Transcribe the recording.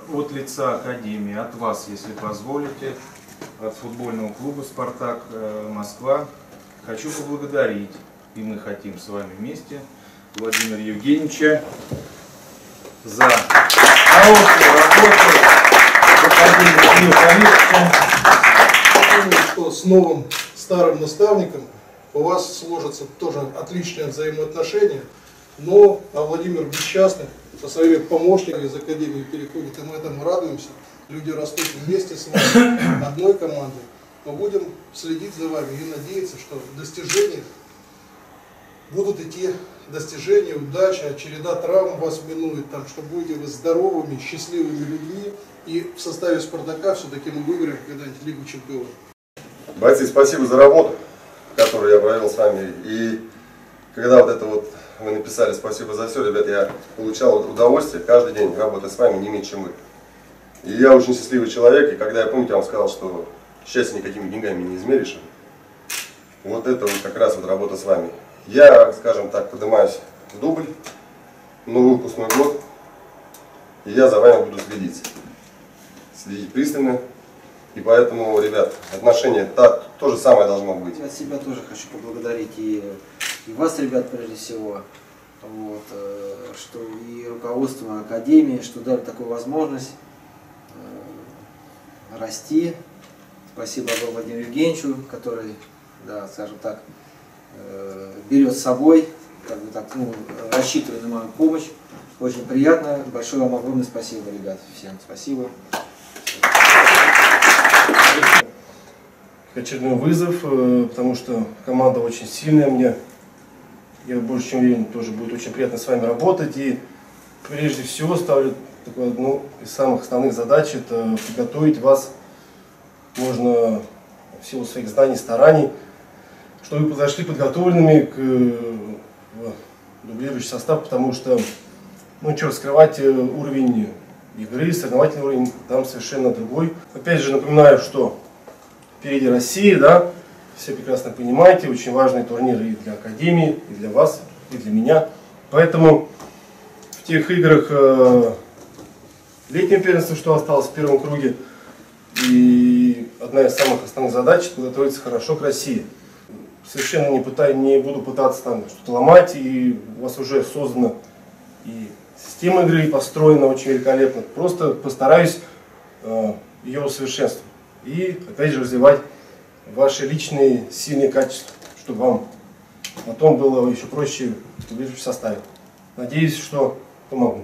от лица Академии, от вас, если позволите, от футбольного клуба «Спартак» Москва, хочу поблагодарить, и мы хотим с вами вместе, Владимира Евгеньевича за хорошую работу в Академии Думаю, что с новым старым наставником у вас сложатся тоже отличные взаимоотношения, но Владимир Бесчастный со своими помощниками из Академии переходит, и мы этому радуемся. Люди растут вместе с вами, одной командой. Мы будем следить за вами и надеяться, что достижения будут идти, достижения, удача, череда травм вас минует, там, что будете вы здоровыми, счастливыми людьми, и в составе «Спартака» все-таки мы выиграем когда-нибудь Лигу Чемпионов. Бойцы, спасибо за работу, которую я провел с вами. И когда вот это вот вы написали «Спасибо за все», ребят, я получал удовольствие каждый день работать с вами не меньше, чем вы. И я очень счастливый человек, и когда я, помните, я вам сказал, что счастье никакими деньгами не измеришь, вот это вот как раз вот работа с вами. Я, скажем так, поднимаюсь в дубль, новый выпускной год, и я за вами буду следить пристально. И поэтому, ребят, отношения то же самое должно быть. Я от себя тоже хочу поблагодарить и вас, ребят, прежде всего, вот, что и руководство Академии, что дали такую возможность расти. Спасибо Владимиру Евгеньевичу, который, да, скажем так, берет с собой, как бы так, ну, рассчитывая на мою помощь. Очень приятно. Большое вам огромное спасибо, ребят. Всем спасибо. Очередной вызов, потому что команда очень сильная. Я больше чем уверен, тоже будет очень приятно с вами работать. И прежде всего ставлю такую одну из самых основных задач — это подготовить вас, можно в силу своих знаний, стараний, чтобы вы подошли подготовленными к дублирующий состав, потому что, ну что скрывать, уровень игры, соревновательный уровень там совершенно другой. Опять же напоминаю, что впереди Россия, да, все прекрасно понимаете, очень важный турнир и для Академии, и для вас, и для меня. Поэтому в тех играх летнего первенства, что осталось в первом круге, и одна из самых основных задач — подготовиться хорошо к России. Совершенно не буду пытаться там что-то ломать, и у вас уже создана и система игры построена очень великолепно. Просто постараюсь ее усовершенствовать. И опять же развивать ваши личные сильные качества, чтобы вам потом было еще проще в составе. Надеюсь, что помогу.